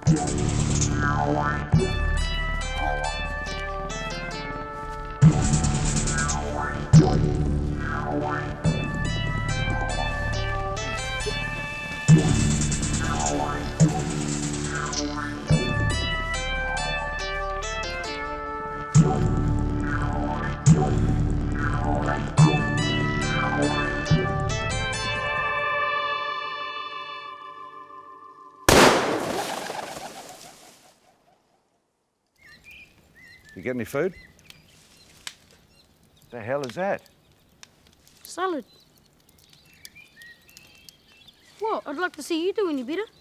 You get any food? The hell is that? Salad. Well, I'd like to see you do any better.